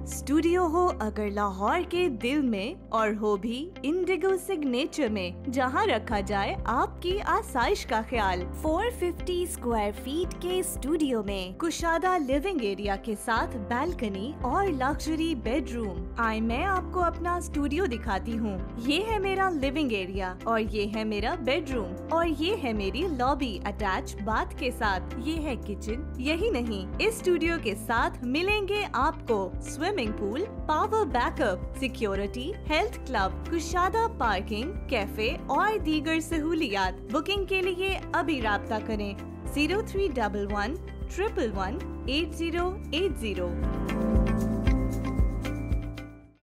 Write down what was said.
Studio हो अगर लाहौर के दिल में और हो भी इंडिगो सिग्नेचर में, जहां रखा जाए आपकी आसाइश का ख्याल। 450 स्क्वायर फीट के स्टूडियो में कुशादा लिविंग एरिया के साथ बैल्कनी और लग्जरी बेडरूम। आए मैं आपको अपना स्टूडियो दिखाती हूँ। ये है मेरा लिविंग एरिया और ये है मेरा बेडरूम और ये है मेरी लॉबी अटैच बाथ के साथ। ये है किचन। यही नहीं, इस स्टूडियो के साथ मिलेंगे आपको swimming pool, power backup, security, health club, कुशादा पार्किंग, कैफे और दीगर सहूलियात। बुकिंग के लिए अभी राब्ता करें 0311 111 8080।